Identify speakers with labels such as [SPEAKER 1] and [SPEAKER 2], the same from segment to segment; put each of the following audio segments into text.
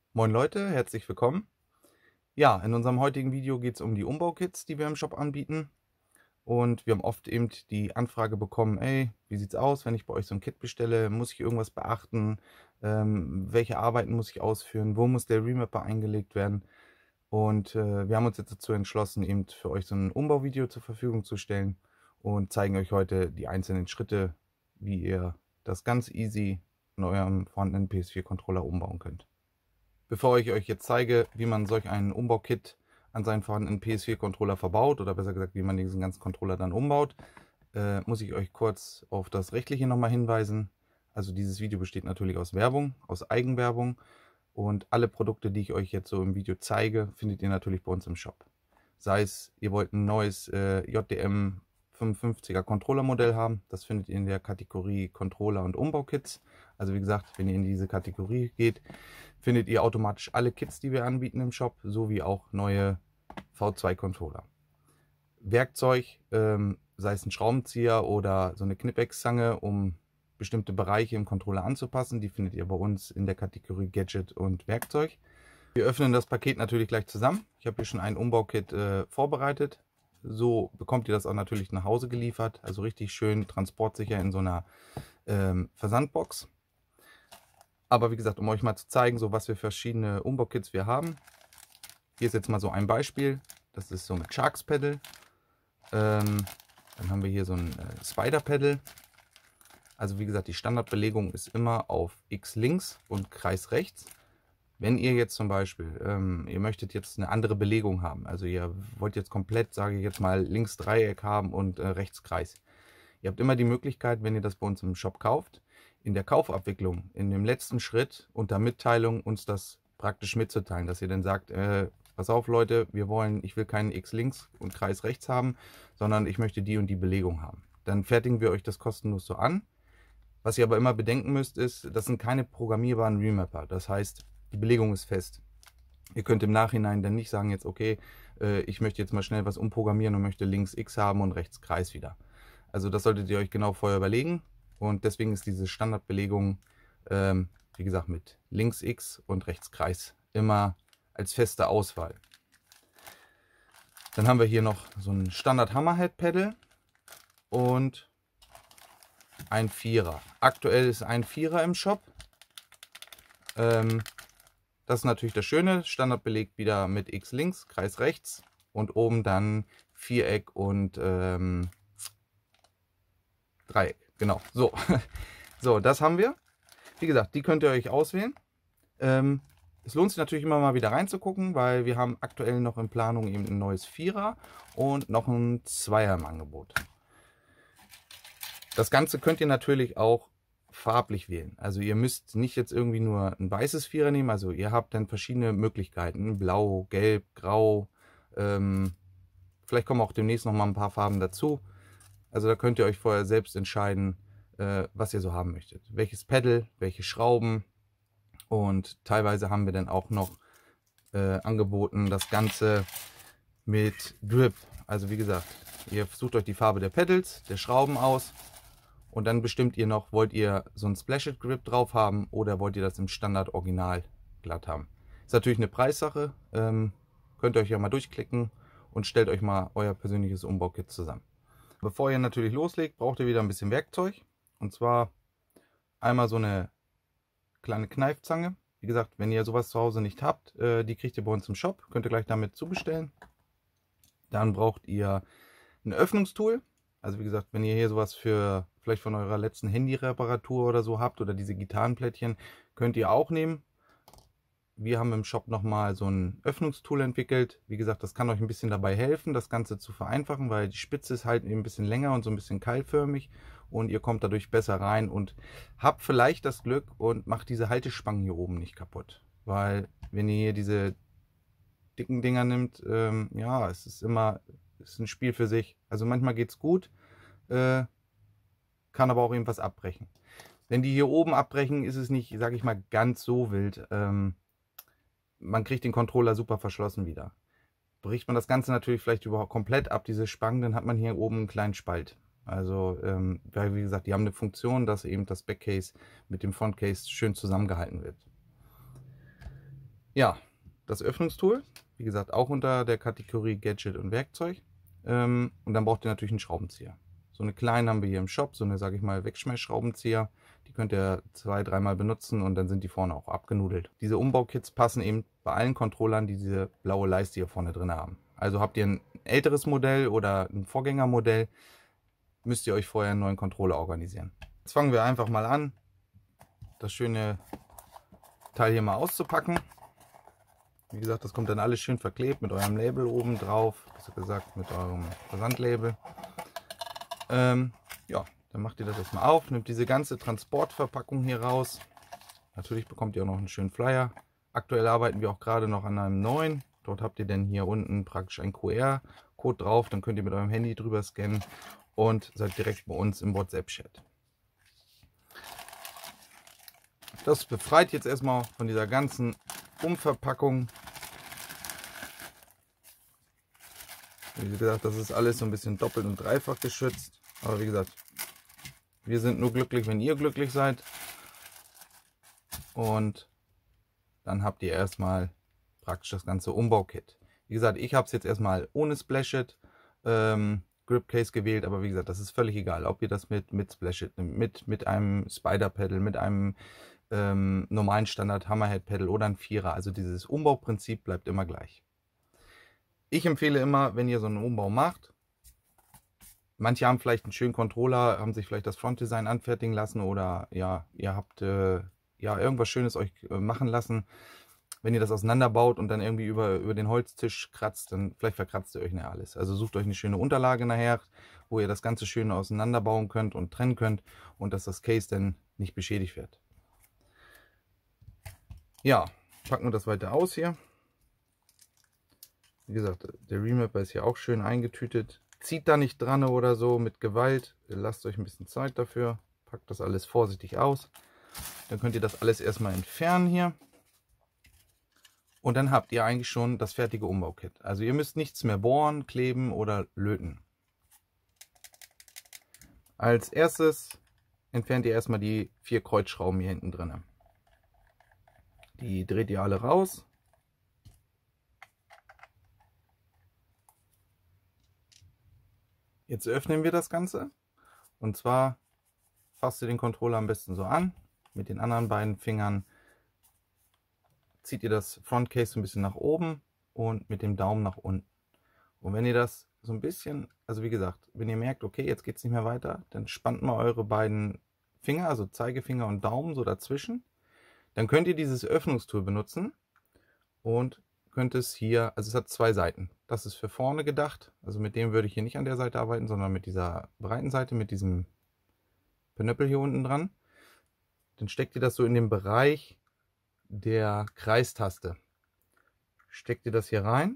[SPEAKER 1] Moin Leute, herzlich willkommen. Ja, in unserem heutigen Video geht es um die Umbaukits, die wir im Shop anbieten. Und wir haben oft eben die Anfrage bekommen, ey, wie sieht's aus, wenn ich bei euch so ein Kit bestelle? Muss ich irgendwas beachten? Welche Arbeiten muss ich ausführen? Wo muss der Remapper eingelegt werden? Und wir haben uns jetzt dazu entschlossen, eben für euch so ein Umbauvideo zur Verfügung zu stellen und zeigen euch heute die einzelnen Schritte, wie ihr das ganz easy in eurem vorhandenen PS4-Controller umbauen könnt. Bevor ich euch jetzt zeige, wie man solch einen Umbaukit an seinen vorhandenen PS4-Controller verbaut, oder besser gesagt, wie man diesen ganzen Controller dann umbaut, muss ich euch kurz auf das Rechtliche nochmal hinweisen. Also dieses Video besteht natürlich aus Werbung, aus Eigenwerbung, und alle Produkte, die ich euch jetzt so im Video zeige, findet ihr natürlich bei uns im Shop. Sei es, ihr wollt ein neues JDM 55er Controller-Modell haben, das findet ihr in der Kategorie Controller und Umbaukits. Also wie gesagt, wenn ihr in diese Kategorie geht, findet ihr automatisch alle Kits, die wir anbieten im Shop, sowie auch neue V2-Controller. Werkzeug, sei es ein Schraubenzieher oder so eine Knipex-Zange, um bestimmte Bereiche im Controller anzupassen, die findet ihr bei uns in der Kategorie Gadget und Werkzeug. Wir öffnen das Paket natürlich gleich zusammen. Ich habe hier schon ein Umbaukit vorbereitet. So bekommt ihr das auch natürlich nach Hause geliefert, also richtig schön transportsicher in so einer Versandbox. Aber wie gesagt, um euch mal zu zeigen, so was für verschiedene Umbaukits wir haben. Hier ist jetzt mal so ein Beispiel. Das ist so mit Sharks Pedal. Dann haben wir hier so ein Spider Pedal. Also wie gesagt, die Standardbelegung ist immer auf X links und Kreis rechts. Wenn ihr jetzt zum Beispiel, ihr möchtet jetzt eine andere Belegung haben, also ihr wollt jetzt komplett, sage ich jetzt mal, links Dreieck haben und rechts Kreis. Ihr habt immer die Möglichkeit, wenn ihr das bei uns im Shop kauft, in der Kaufabwicklung, in dem letzten Schritt unter Mitteilung uns das praktisch mitzuteilen, dass ihr dann sagt, pass auf Leute, ich will keinen X links und Kreis rechts haben, sondern ich möchte die und die Belegung haben. Dann fertigen wir euch das kostenlos so an. Was ihr aber immer bedenken müsst, ist, das sind keine programmierbaren Remapper. Das heißt, die Belegung ist fest. Ihr könnt im Nachhinein dann nicht sagen jetzt, okay, ich möchte jetzt mal schnell was umprogrammieren und möchte links X haben und rechts Kreis wieder. Also das solltet ihr euch genau vorher überlegen, und deswegen ist diese Standardbelegung, wie gesagt, mit links X und rechts Kreis immer als feste Auswahl. Dann haben wir hier noch so ein Standard Hammerhead Pedal und ein Vierer. Aktuell ist ein Vierer im Shop. Das ist natürlich das Schöne, Standard belegt wieder mit X links, Kreis rechts und oben dann Viereck und Dreieck. Genau, so. So, das haben wir. Wie gesagt, die könnt ihr euch auswählen. Es lohnt sich natürlich immer mal wieder reinzugucken, weil wir haben aktuell noch in Planung eben ein neues Vierer und noch ein Zweier im Angebot. Das Ganze könnt ihr natürlich auch farblich wählen. Also ihr müsst nicht jetzt irgendwie nur ein weißes Vierer nehmen. Also ihr habt dann verschiedene Möglichkeiten. Blau, Gelb, Grau. Vielleicht kommen auch demnächst noch mal ein paar Farben dazu. Also da könnt ihr euch vorher selbst entscheiden, was ihr so haben möchtet. Welches Pedal, welche Schrauben. Und teilweise haben wir dann auch noch angeboten das Ganze mit Grip. Also wie gesagt, ihr sucht euch die Farbe der Pedals, der Schrauben aus. Und dann bestimmt ihr noch, wollt ihr so ein Splashed Grip drauf haben oder wollt ihr das im Standard Original glatt haben. Ist natürlich eine Preissache. Könnt ihr euch ja mal durchklicken und stellt euch mal euer persönliches Umbaukit zusammen. Bevor ihr natürlich loslegt, braucht ihr wieder ein bisschen Werkzeug. Und zwar einmal so eine kleine Kneifzange. Wie gesagt, wenn ihr sowas zu Hause nicht habt, die kriegt ihr bei uns im Shop. Könnt ihr gleich damit zubestellen. Dann braucht ihr ein Öffnungstool. Also wie gesagt, wenn ihr hier sowas für vielleicht von eurer letzten Handy-Reparatur oder so habt oder diese Gitarrenplättchen, könnt ihr auch nehmen. Wir haben im Shop nochmal so ein Öffnungstool entwickelt. Wie gesagt, das kann euch ein bisschen dabei helfen, das Ganze zu vereinfachen, weil die Spitze ist halt ein bisschen länger und so ein bisschen keilförmig und ihr kommt dadurch besser rein und habt vielleicht das Glück und macht diese Haltespangen hier oben nicht kaputt. Weil wenn ihr hier diese dicken Dinger nimmt, ja, es ist ein Spiel für sich. Also manchmal geht es gut, kann aber auch irgendwas abbrechen. Wenn die hier oben abbrechen, ist es nicht, sage ich mal, ganz so wild. Man kriegt den Controller super verschlossen wieder. Bricht man das Ganze natürlich vielleicht überhaupt komplett ab, diese Spangen, dann hat man hier oben einen kleinen Spalt. Also, weil wie gesagt, die haben eine Funktion, dass eben das Backcase mit dem Frontcase schön zusammengehalten wird. Ja, das Öffnungstool, wie gesagt, auch unter der Kategorie Gadget und Werkzeug. Und dann braucht ihr natürlich einen Schraubenzieher. So eine kleine haben wir hier im Shop, so eine, sage ich mal, Wegschmeißschraubenzieher. Die könnt ihr 2-3 Mal benutzen und dann sind die vorne auch abgenudelt. Diese Umbaukits passen eben bei allen Controllern, die diese blaue Leiste hier vorne drin haben. Also habt ihr ein älteres Modell oder ein Vorgängermodell, müsst ihr euch vorher einen neuen Controller organisieren. Jetzt fangen wir einfach mal an, das schöne Teil hier mal auszupacken. Wie gesagt, das kommt dann alles schön verklebt mit eurem Label oben drauf, besser gesagt mit eurem Versandlabel. Ja, dann macht ihr das erstmal auf, nimmt diese ganze Transportverpackung hier raus. Natürlich bekommt ihr auch noch einen schönen Flyer. Aktuell arbeiten wir auch gerade noch an einem neuen. Dort habt ihr dann hier unten praktisch einen QR-Code drauf. Dann könnt ihr mit eurem Handy drüber scannen und seid direkt bei uns im WhatsApp-Chat. Das befreit jetzt erstmal von dieser ganzen Umverpackung. Wie gesagt, das ist alles so ein bisschen doppelt und dreifach geschützt. Aber wie gesagt, wir sind nur glücklich, wenn ihr glücklich seid. Und dann habt ihr erstmal praktisch das ganze Umbaukit. Wie gesagt, ich habe es jetzt erstmal ohne Splashet Grip Case gewählt, aber wie gesagt, das ist völlig egal, ob ihr das mit Splashet nimmt, mit einem Spider Pedal, mit einem normalen Standard Hammerhead Pedal oder ein Vierer. Also dieses Umbauprinzip bleibt immer gleich. Ich empfehle immer, wenn ihr so einen Umbau macht, manche haben vielleicht einen schönen Controller, haben sich vielleicht das Frontdesign anfertigen lassen oder ja, ihr habt ja irgendwas Schönes euch machen lassen. Wenn ihr das auseinanderbaut und dann irgendwie über den Holztisch kratzt, dann vielleicht verkratzt ihr euch nicht alles. Also sucht euch eine schöne Unterlage nachher, wo ihr das Ganze schön auseinanderbauen könnt und trennen könnt und dass das Case dann nicht beschädigt wird. Ja, packen wir das weiter aus hier. Wie gesagt, der Remapper ist hier auch schön eingetütet. Zieht da nicht dran oder so mit Gewalt. Lasst euch ein bisschen Zeit dafür. Packt das alles vorsichtig aus. Dann könnt ihr das alles erstmal entfernen hier. Und dann habt ihr eigentlich schon das fertige Umbaukit. Also ihr müsst nichts mehr bohren, kleben oder löten. Als erstes entfernt ihr erstmal die 4 Kreuzschrauben hier hinten drin. Die dreht ihr alle raus. Jetzt öffnen wir das Ganze. Und zwar fasst ihr den Controller am besten so an. Mit den anderen beiden Fingern zieht ihr das Frontcase ein bisschen nach oben und mit dem Daumen nach unten. Und wenn ihr das so ein bisschen, also wie gesagt, wenn ihr merkt, okay, jetzt geht es nicht mehr weiter, dann spannt mal eure beiden Finger, also Zeigefinger und Daumen so dazwischen. Dann könnt ihr dieses Öffnungstool benutzen und könnt es hier, also es hat 2 Seiten. Das ist für vorne gedacht, also mit dem würde ich hier nicht an der Seite arbeiten, sondern mit dieser breiten Seite, mit diesem Pinöppel hier unten dran. Dann steckt ihr das so in den Bereich der Kreistaste. Steckt ihr das hier rein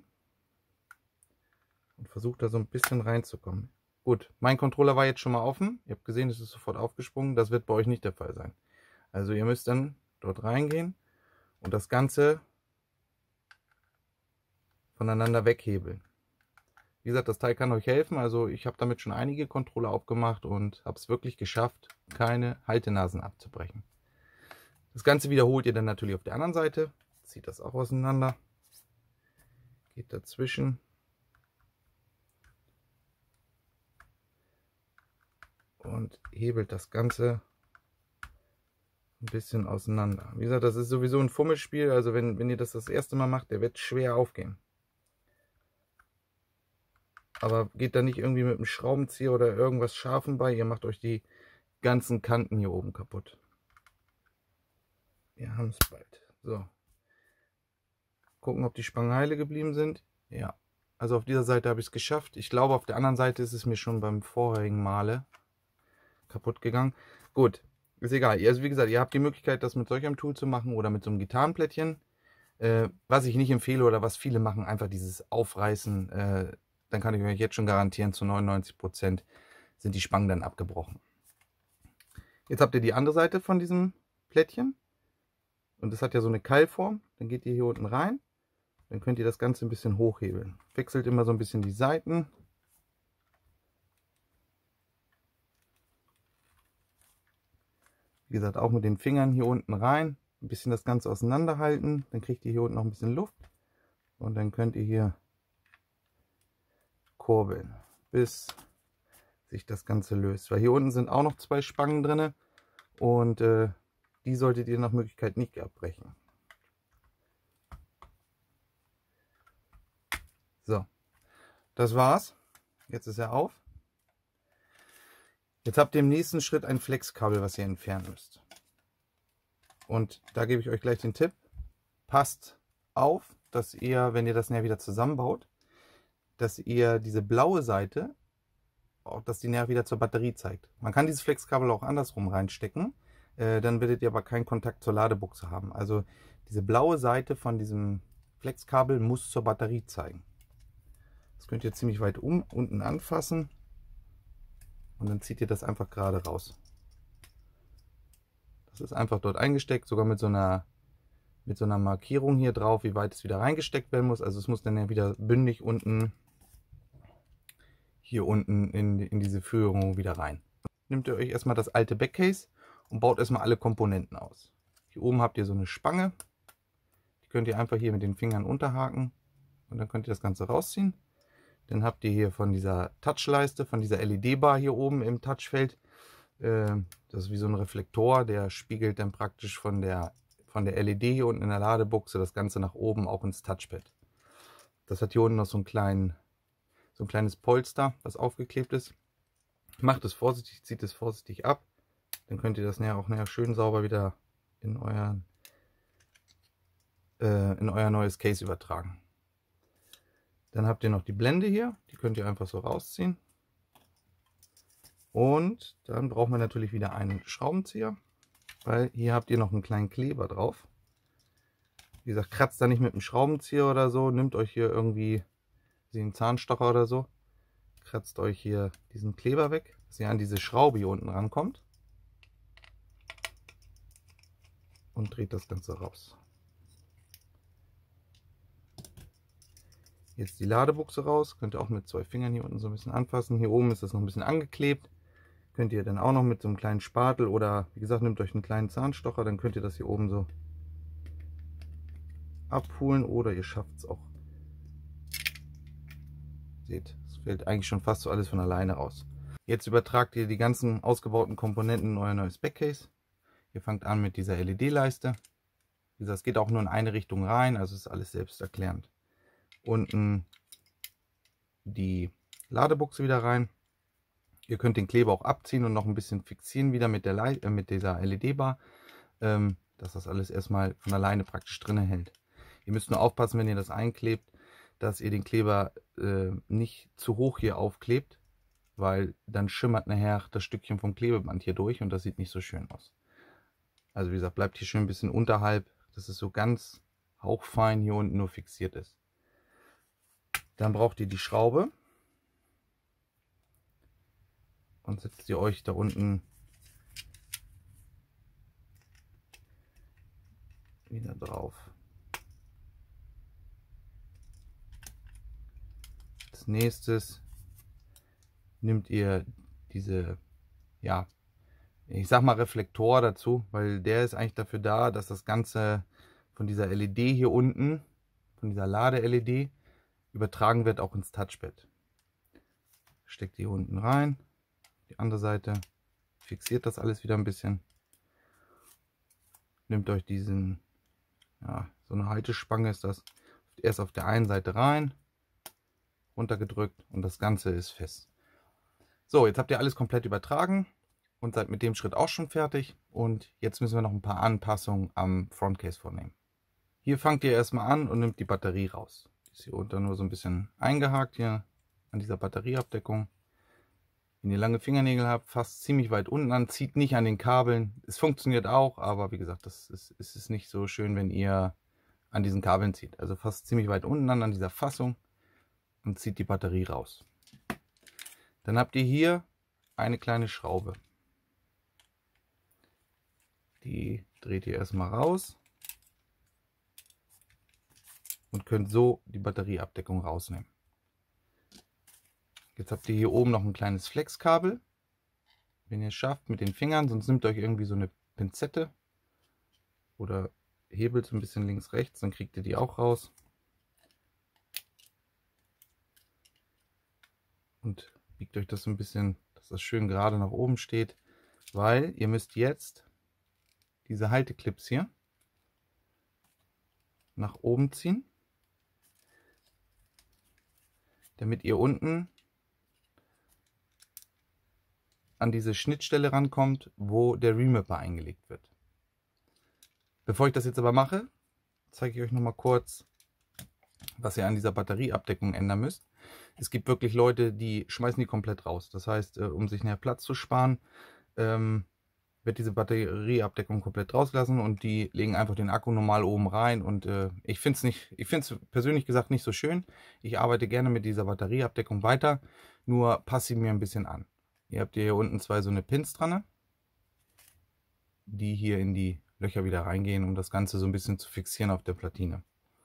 [SPEAKER 1] und versucht da so ein bisschen reinzukommen. Gut, mein Controller war jetzt schon mal offen. Ihr habt gesehen, es ist sofort aufgesprungen. Das wird bei euch nicht der Fall sein. Also ihr müsst dann dort reingehen und das Ganze voneinander weghebeln. Wie gesagt, das Teil kann euch helfen. Also ich habe damit schon einige Controller aufgemacht und habe es wirklich geschafft, keine Haltenasen abzubrechen. Das Ganze wiederholt ihr dann natürlich auf der anderen Seite. Zieht das auch auseinander. Geht dazwischen. Und hebelt das Ganze ein bisschen auseinander. Wie gesagt, das ist sowieso ein Fummelspiel. Also wenn ihr das erste Mal macht, der wird schwer aufgehen. Aber geht da nicht irgendwie mit einem Schraubenzieher oder irgendwas Scharfem bei. Ihr macht euch die ganzen Kanten hier oben kaputt. Wir haben es bald. So. Gucken, ob die Spangen heile geblieben sind. Ja. Also auf dieser Seite habe ich es geschafft. Ich glaube, auf der anderen Seite ist es mir schon beim vorherigen Male kaputt gegangen. Gut. Ist egal. Also wie gesagt, ihr habt die Möglichkeit, das mit solch einem Tool zu machen oder mit so einem Gitarrenplättchen. Was ich nicht empfehle oder was viele machen, einfach dieses Aufreißen. Dann kann ich euch jetzt schon garantieren, zu 99% sind die Spangen dann abgebrochen. Jetzt habt ihr die andere Seite von diesem Plättchen. Und das hat ja so eine Keilform. Dann geht ihr hier unten rein. Dann könnt ihr das Ganze ein bisschen hochhebeln. Wechselt immer so ein bisschen die Seiten. Wie gesagt, auch mit den Fingern hier unten rein. ein bisschen das Ganze auseinanderhalten. Dann kriegt ihr hier unten noch ein bisschen Luft. Und dann könnt ihr hier kurbeln, bis sich das Ganze löst. Weil hier unten sind auch noch 2 Spangen drin. Und die solltet ihr nach Möglichkeit nicht abbrechen. So, das war's. Jetzt ist er auf. Jetzt habt ihr im nächsten Schritt ein Flexkabel, was ihr entfernen müsst. Und da gebe ich euch gleich den Tipp. Passt auf, dass ihr, wenn ihr das näher wieder zusammenbaut, dass ihr diese blaue Seite, auch dass die näher wieder zur Batterie zeigt. Man kann dieses Flexkabel auch andersrum reinstecken. Dann werdet ihr aber keinen Kontakt zur Ladebuchse haben. Also diese blaue Seite von diesem Flexkabel muss zur Batterie zeigen. Das könnt ihr ziemlich weit unten anfassen und dann zieht ihr das einfach gerade raus. Das ist einfach dort eingesteckt, sogar mit so einer Markierung hier drauf, wie weit es wieder reingesteckt werden muss. Also es muss dann ja wieder bündig unten, hier unten in diese Führung wieder rein. Nehmt ihr euch erstmal das alte Backcase und baut erstmal alle Komponenten aus. Hier oben habt ihr so eine Spange, die könnt ihr einfach hier mit den Fingern unterhaken und dann könnt ihr das Ganze rausziehen. Dann habt ihr hier von dieser Touchleiste, von dieser LED-Bar hier oben im Touchfeld, das ist wie so ein Reflektor, der spiegelt dann praktisch von der LED hier unten in der Ladebuchse das Ganze nach oben auch ins Touchpad. Das hat hier unten noch so ein kleines Polster, das aufgeklebt ist. Macht es vorsichtig, zieht es vorsichtig ab. Dann könnt ihr das auch schön sauber wieder in euer neues Case übertragen. Dann habt ihr noch die Blende hier, die könnt ihr einfach so rausziehen. Und dann brauchen wir natürlich wieder einen Schraubenzieher, weil hier habt ihr noch einen kleinen Kleber drauf. Wie gesagt, kratzt da nicht mit dem Schraubenzieher oder so, nehmt euch hier irgendwie einen Zahnstocher oder so, kratzt euch hier diesen Kleber weg, dass ihr an diese Schraube hier unten rankommt und dreht das Ganze raus. Jetzt die Ladebuchse raus, könnt ihr auch mit 2 Fingern hier unten so ein bisschen anfassen. Hier oben ist das noch ein bisschen angeklebt. Könnt ihr dann auch noch mit so einem kleinen Spatel oder wie gesagt, nehmt euch einen kleinen Zahnstocher, dann könnt ihr das hier oben so abholen oder ihr schafft es auch. Seht, es fällt eigentlich schon fast so alles von alleine raus. Jetzt übertragt ihr die ganzen ausgebauten Komponenten in euer neues Backcase. Ihr fangt an mit dieser LED-Leiste. Wie gesagt, es geht auch nur in eine Richtung rein, also ist alles selbsterklärend. Unten die Ladebuchse wieder rein. Ihr könnt den Kleber auch abziehen und noch ein bisschen fixieren wieder mit dieser LED-Bar, dass das alles erstmal von alleine praktisch drin hält. Ihr müsst nur aufpassen, wenn ihr das einklebt, dass ihr den Kleber nicht zu hoch hier aufklebt, weil dann schimmert nachher das Stückchen vom Klebeband hier durch und das sieht nicht so schön aus. Also wie gesagt, bleibt hier schön ein bisschen unterhalb, dass es so ganz hauchfein hier unten nur fixiert ist. Dann braucht ihr die Schraube und setzt ihr euch da unten wieder drauf. Als nächstes nehmt ihr diese, ja, ich sag mal Reflektor dazu, weil der ist eigentlich dafür da, dass das Ganze von dieser LED hier unten, von dieser Lade-LED, übertragen wird auch ins Touchpad. Steckt die hier unten rein, die andere Seite, fixiert das alles wieder ein bisschen. Nehmt euch diesen, ja, so eine Haltespange ist das, erst auf der einen Seite rein, runtergedrückt und das Ganze ist fest. So, jetzt habt ihr alles komplett übertragen und seid mit dem Schritt auch schon fertig. Und jetzt müssen wir noch ein paar Anpassungen am Frontcase vornehmen. Hier fangt ihr erstmal an und nimmt die Batterie raus. Die ist hier unten nur so ein bisschen eingehakt hier an dieser Batterieabdeckung. Wenn ihr lange Fingernägel habt, fasst ziemlich weit unten an, zieht nicht an den Kabeln. Es funktioniert auch, aber wie gesagt, das ist nicht so schön, wenn ihr an diesen Kabeln zieht. Also fasst ziemlich weit unten an dieser Fassung und zieht die Batterie raus. Dann habt ihr hier eine kleine Schraube. Die dreht ihr erstmal raus und könnt so die Batterieabdeckung rausnehmen. Jetzt habt ihr hier oben noch ein kleines Flexkabel. Wenn ihr es schafft mit den Fingern, sonst nehmt euch irgendwie so eine Pinzette oder hebelt so ein bisschen links, rechts, dann kriegt ihr die auch raus. Und biegt euch das so ein bisschen, dass das schön gerade nach oben steht, weil ihr müsst jetzt diese Halteclips hier nach oben ziehen, damit ihr unten an diese Schnittstelle rankommt, wo der Remapper eingelegt wird. Bevor ich das jetzt aber mache, zeige ich euch noch mal kurz, was ihr an dieser Batterieabdeckung ändern müsst. Es gibt wirklich Leute, die schmeißen die komplett raus. Das heißt, um sich näher Platz zu sparen, wird diese Batterieabdeckung komplett rausgelassen und die legen einfach den Akku normal oben rein. Und ich finde es persönlich gesagt nicht so schön. Ich arbeite gerne mit dieser Batterieabdeckung weiter, nur passe sie mir ein bisschen an. Ihr habt hier unten zwei so eine Pins dran, die hier in die Löcher wieder reingehen, um das Ganze so ein bisschen zu fixieren auf der Platine.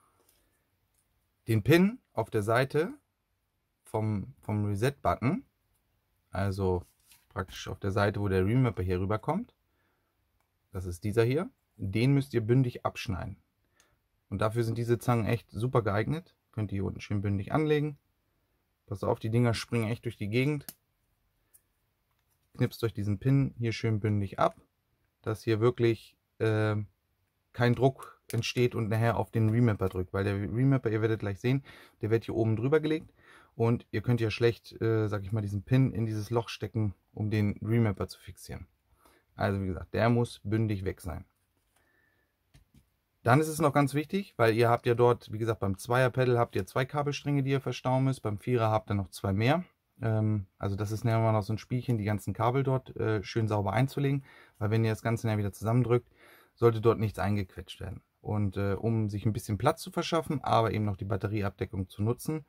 [SPEAKER 1] Den Pin auf der Seite vom Reset-Button, also praktisch auf der Seite, wo der Remapper hier rüberkommt, das ist dieser hier, den müsst ihr bündig abschneiden. Und dafür sind diese Zangen echt super geeignet. Könnt ihr hier unten schön bündig anlegen. Passt auf, die Dinger springen echt durch die Gegend. Knipst euch diesen Pin hier schön bündig ab, dass hier wirklich kein Druck entsteht und nachher auf den Remapper drückt, weil der Remapper, ihr werdet gleich sehen, der wird hier oben drüber gelegt und ihr könnt ja schlecht, sag ich mal, diesen Pin in dieses Loch stecken, um den Remapper zu fixieren. Also wie gesagt, der muss bündig weg sein. Dann ist es noch ganz wichtig, weil ihr habt ja dort, wie gesagt, beim Zweier-Pedal habt ihr 2 Kabelstränge, die ihr verstauen müsst, beim Vierer habt ihr noch 2 mehr. Also das ist nämlich noch so ein Spielchen, die ganzen Kabel dort schön sauber einzulegen, weil wenn ihr das Ganze dann wieder zusammendrückt, sollte dort nichts eingequetscht werden. Und um sich ein bisschen Platz zu verschaffen, aber eben noch die Batterieabdeckung zu nutzen,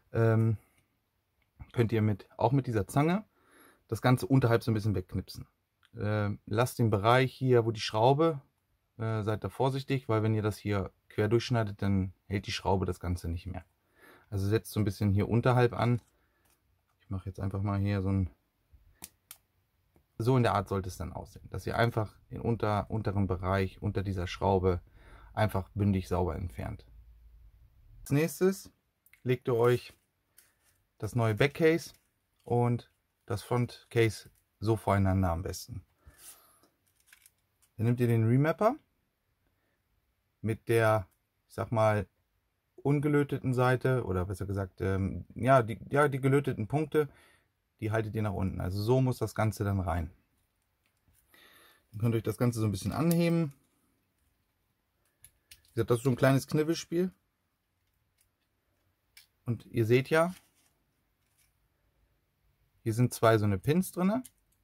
[SPEAKER 1] könnt ihr auch mit dieser Zange das Ganze unterhalb so ein bisschen wegknipsen. Lasst den Bereich hier, wo die Schraube, seid da vorsichtig, weil wenn ihr das hier quer durchschneidet, dann hält die Schraube das Ganze nicht mehr. Also setzt so ein bisschen hier unterhalb an. Ich mache jetzt einfach mal hier so in der Art sollte es dann aussehen, dass ihr einfach den unteren Bereich unter dieser Schraube einfach bündig sauber entfernt. Als nächstes legt ihr euch das neue Backcase und das Frontcase so voreinander am besten. Dann nehmt ihr den Remapper mit der, ich sag mal, ungelöteten Seite oder besser gesagt, die gelöteten Punkte, die haltet ihr nach unten. Also so muss das Ganze dann rein. Dann könnt ihr euch das Ganze so ein bisschen anheben. Wie gesagt, das ist so ein kleines Knibbelspiel. Und ihr seht ja, hier sind 2 so eine Pins drin.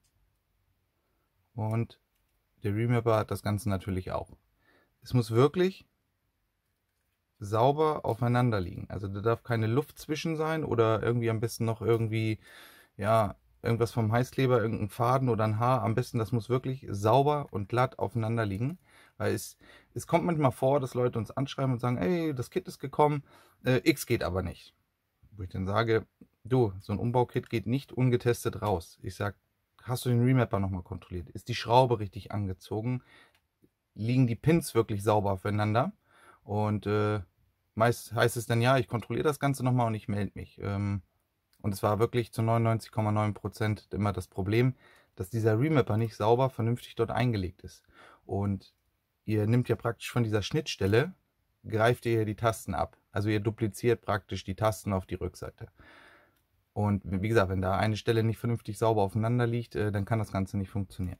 [SPEAKER 1] Und der Remapper hat das Ganze natürlich auch. Es muss wirklich sauber aufeinander liegen. Also da darf keine Luft zwischen sein oder irgendwie am besten noch irgendwie, ja, irgendwas vom Heißkleber, irgendein Faden oder ein Haar. Am besten, das muss wirklich sauber und glatt aufeinander liegen. Weil es kommt manchmal vor, dass Leute uns anschreiben und sagen, ey, das Kit ist gekommen, X geht aber nicht. Wo ich dann sage, du, so ein Umbaukit geht nicht ungetestet raus. Ich sage, hast du den Remapper nochmal kontrolliert? Ist die Schraube richtig angezogen? Liegen die Pins wirklich sauber aufeinander? Und meist heißt es dann, ja, ich kontrolliere das Ganze nochmal und ich melde mich. Und es war wirklich zu 99,9% immer das Problem, dass dieser Remapper nicht sauber, vernünftig dort eingelegt ist. Und ihr nehmt ja praktisch von dieser Schnittstelle, greift ihr die Tasten ab. Also ihr dupliziert praktisch die Tasten auf die Rückseite. Und wie gesagt, wenn da eine Stelle nicht vernünftig sauber aufeinander liegt, dann kann das Ganze nicht funktionieren.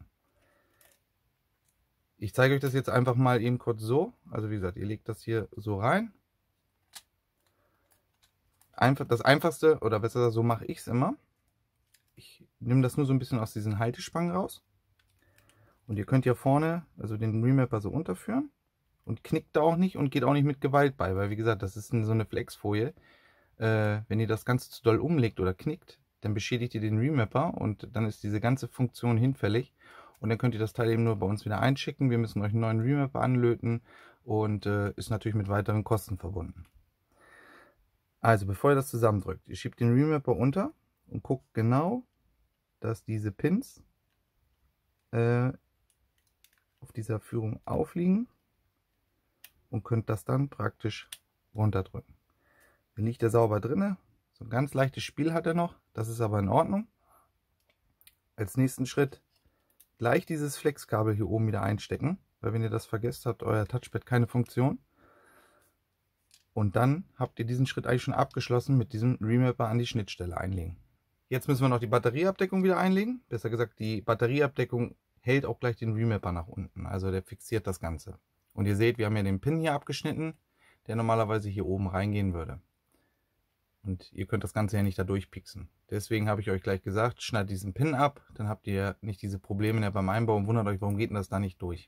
[SPEAKER 1] Ich zeige euch das jetzt einfach mal eben kurz so. Also wie gesagt, ihr legt das hier so rein. Das Einfachste, oder besser so mache ich es immer. Ich nehme das nur so ein bisschen aus diesen Haltespangen raus. Und ihr könnt ja vorne, also den Remapper so unterführen. Und knickt da auch nicht und geht auch nicht mit Gewalt bei. Weil wie gesagt, das ist so eine Flexfolie. Wenn ihr das Ganze zu doll umlegt oder knickt, dann beschädigt ihr den Remapper und dann ist diese ganze Funktion hinfällig. Und dann könnt ihr das Teil eben nur bei uns wieder einschicken. Wir müssen euch einen neuen Remapper anlöten und ist natürlich mit weiteren Kosten verbunden. Also bevor ihr das zusammendrückt, ihr schiebt den Remapper unter und guckt genau, dass diese Pins auf dieser Führung aufliegen. und könnt das dann praktisch runterdrücken. Dann liegt er sauber drinne. So ein ganz leichtes Spiel hat er noch, das ist aber in Ordnung. Als nächsten Schritt gleich dieses Flexkabel hier oben wieder einstecken, weil wenn ihr das vergesst, hat euer Touchpad keine Funktion. Und dann habt ihr diesen Schritt eigentlich schon abgeschlossen mit diesem Remapper an die Schnittstelle einlegen. Jetzt müssen wir noch die Batterieabdeckung wieder einlegen. Besser gesagt, die Batterieabdeckung hält auch gleich den Remapper nach unten. Also der fixiert das Ganze. Und ihr seht, wir haben ja den Pin hier abgeschnitten, der normalerweise hier oben reingehen würde. Und ihr könnt das Ganze ja nicht da durchpixen. Deswegen habe ich euch gleich gesagt, schneidet diesen Pin ab, dann habt ihr nicht diese Probleme mehr beim Einbau und wundert euch, warum geht denn das da nicht durch.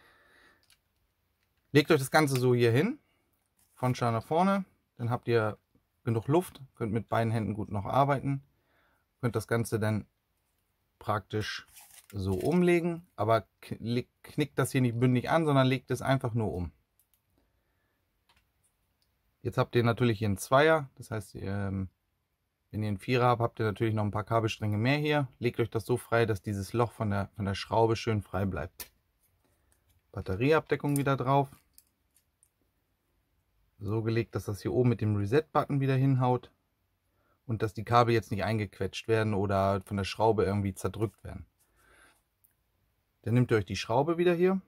[SPEAKER 1] Legt euch das Ganze so hier hin, von Schau nach vorne, dann habt ihr genug Luft, könnt mit beiden Händen gut noch arbeiten, könnt das Ganze dann praktisch so umlegen, aber knickt das hier nicht bündig an, sondern legt es einfach nur um. Jetzt habt ihr natürlich hier einen Zweier, das heißt, wenn ihr einen Vierer habt, habt ihr natürlich noch ein paar Kabelstränge mehr hier. Legt euch das so frei, dass dieses Loch von der Schraube schön frei bleibt. Batterieabdeckung wieder drauf. So gelegt, dass das hier oben mit dem Reset-Button wieder hinhaut und dass die Kabel jetzt nicht eingequetscht werden oder von der Schraube irgendwie zerdrückt werden. Dann nehmt ihr euch die Schraube wieder hier.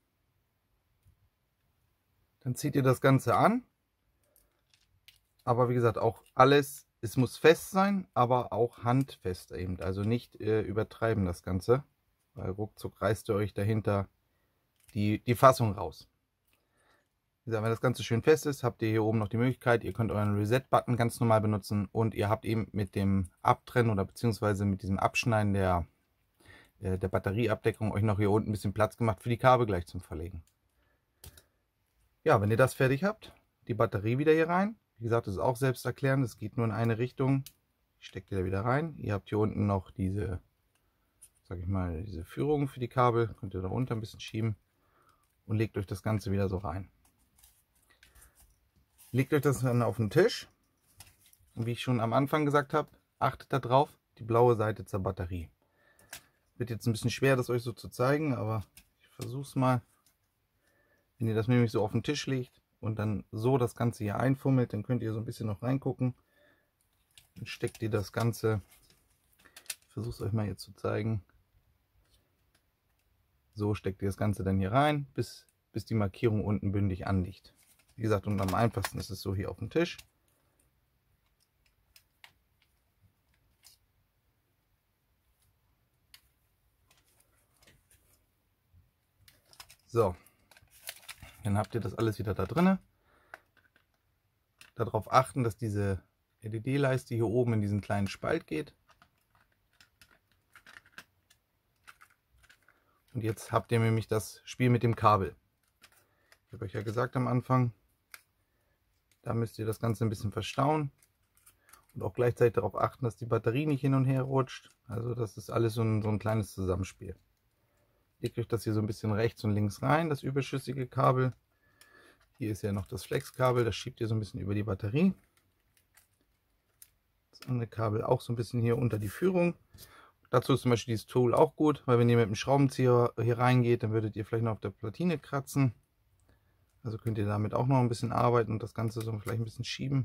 [SPEAKER 1] Dann zieht ihr das Ganze an. Aber wie gesagt, auch alles, es muss fest sein, aber auch handfest eben. Also nicht übertreiben das Ganze, weil ruckzuck reißt ihr euch dahinter die Fassung raus. Wie gesagt, wenn das Ganze schön fest ist, habt ihr hier oben noch die Möglichkeit, ihr könnt euren Reset-Button ganz normal benutzen und ihr habt eben mit dem Abtrennen oder beziehungsweise mit diesem Abschneiden der Batterieabdeckung euch noch hier unten ein bisschen Platz gemacht für die Kabel gleich zum Verlegen. Ja, wenn ihr das fertig habt, die Batterie wieder hier rein. Wie gesagt, das ist auch selbsterklärend, es geht nur in eine Richtung. Ich stecke die da wieder rein. Ihr habt hier unten noch diese, sag ich mal, diese Führung für die Kabel. Könnt ihr da runter ein bisschen schieben und legt euch das Ganze wieder so rein. Legt euch das dann auf den Tisch. Und wie ich schon am Anfang gesagt habe, achtet darauf, die blaue Seite zur Batterie. Wird jetzt ein bisschen schwer, das euch so zu zeigen, aber ich versuche es mal. Wenn ihr das nämlich so auf den Tisch legt und dann so das Ganze hier einfummelt, dann könnt ihr so ein bisschen noch reingucken. Dann steckt ihr das Ganze, ich versuche es euch mal jetzt zu zeigen. So steckt ihr das Ganze dann hier rein, bis die Markierung unten bündig anliegt. Wie gesagt, und am einfachsten ist es so hier auf dem Tisch. So, dann habt ihr das alles wieder da drin. Darauf achten, dass diese LED-Leiste hier oben in diesen kleinen Spalt geht. Und jetzt habt ihr nämlich das Spiel mit dem Kabel. Ich habe euch ja gesagt am Anfang, da müsst ihr das Ganze ein bisschen verstauen und auch gleichzeitig darauf achten, dass die Batterie nicht hin und her rutscht. Also das ist alles so ein kleines Zusammenspiel. Legt euch das hier so ein bisschen rechts und links rein, das überschüssige Kabel. Hier ist ja noch das Flexkabel, das schiebt ihr so ein bisschen über die Batterie. Das andere Kabel auch so ein bisschen hier unter die Führung. Dazu ist zum Beispiel dieses Tool auch gut, weil wenn ihr mit dem Schraubenzieher hier reingeht, dann würdet ihr vielleicht noch auf der Platine kratzen. Also könnt ihr damit auch noch ein bisschen arbeiten und das Ganze so vielleicht ein bisschen schieben.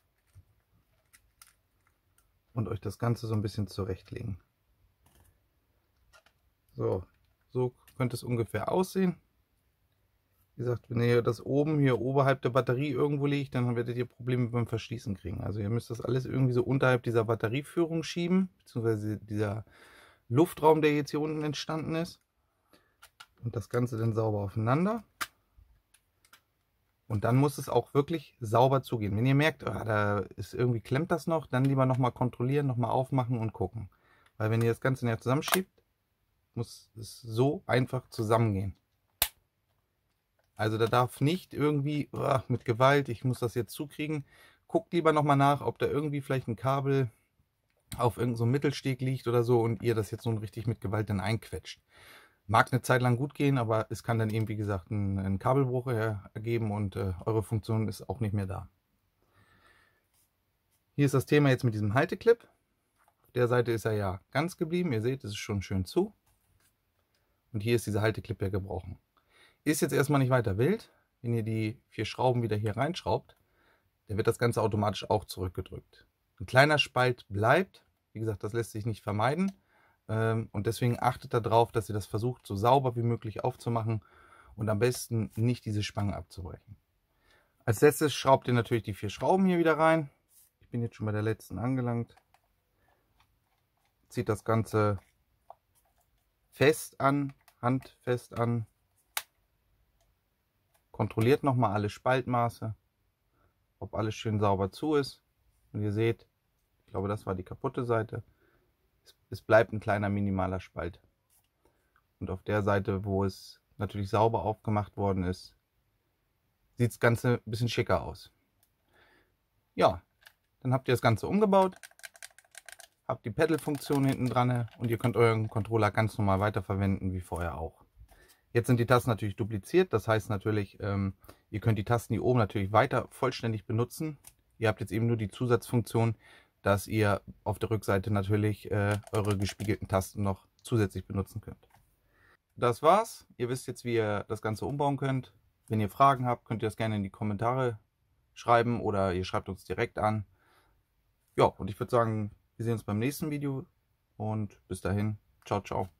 [SPEAKER 1] Und euch das Ganze so ein bisschen zurechtlegen. So könnte es ungefähr aussehen. Wie gesagt, wenn ihr das oben hier oberhalb der Batterie irgendwo legt, dann werdet ihr Probleme beim Verschließen kriegen. Also ihr müsst das alles irgendwie so unterhalb dieser Batterieführung schieben, beziehungsweise dieser Luftraum, der jetzt hier unten entstanden ist. Und das Ganze dann sauber aufeinander. Und dann muss es auch wirklich sauber zugehen. Wenn ihr merkt, da ist irgendwie klemmt das noch, dann lieber nochmal kontrollieren, nochmal aufmachen und gucken. Weil wenn ihr das Ganze näher zusammenschiebt, muss es so einfach zusammengehen. Also da darf nicht irgendwie mit Gewalt, ich muss das jetzt zukriegen. Guckt lieber nochmal nach, ob da irgendwie vielleicht ein Kabel auf irgendeinem so Mittelsteg liegt oder so und ihr das jetzt nun richtig mit Gewalt dann einquetscht. Mag eine Zeit lang gut gehen, aber es kann dann eben, wie gesagt, einen Kabelbruch ergeben und eure Funktion ist auch nicht mehr da. Hier ist das Thema jetzt mit diesem Halteclip. Auf der Seite ist er ja ganz geblieben. Ihr seht, es ist schon schön zu. Und hier ist dieser Halteclip ja gebrochen. Ist jetzt erstmal nicht weiter wild. wenn ihr die 4 Schrauben wieder hier reinschraubt, dann wird das Ganze automatisch auch zurückgedrückt. Ein kleiner Spalt bleibt, wie gesagt, das lässt sich nicht vermeiden. Und deswegen achtet darauf, dass ihr das versucht, so sauber wie möglich aufzumachen und am besten nicht diese Spange abzubrechen. Als letztes schraubt ihr natürlich die 4 Schrauben hier wieder rein. Ich bin jetzt schon bei der letzten angelangt. Zieht das Ganze fest an, handfest an. Kontrolliert nochmal alle Spaltmaße, ob alles schön sauber zu ist. Und ihr seht, ich glaube, das war die kaputte Seite. Es bleibt ein kleiner minimaler Spalt. Und auf der Seite, wo es natürlich sauber aufgemacht worden ist, sieht das Ganze ein bisschen schicker aus. Ja, dann habt ihr das Ganze umgebaut, habt die Pedal-Funktion hinten dran und ihr könnt euren Controller ganz normal weiterverwenden wie vorher auch. Jetzt sind die Tasten natürlich dupliziert, das heißt natürlich, ihr könnt die Tasten hier oben natürlich weiter vollständig benutzen. Ihr habt jetzt eben nur die Zusatzfunktion, dass ihr auf der Rückseite natürlich eure gespiegelten Tasten noch zusätzlich benutzen könnt. Das war's. Ihr wisst jetzt, wie ihr das Ganze umbauen könnt. Wenn ihr Fragen habt, könnt ihr das gerne in die Kommentare schreiben oder ihr schreibt uns direkt an. Ja, und ich würde sagen, wir sehen uns beim nächsten Video und bis dahin, ciao, ciao.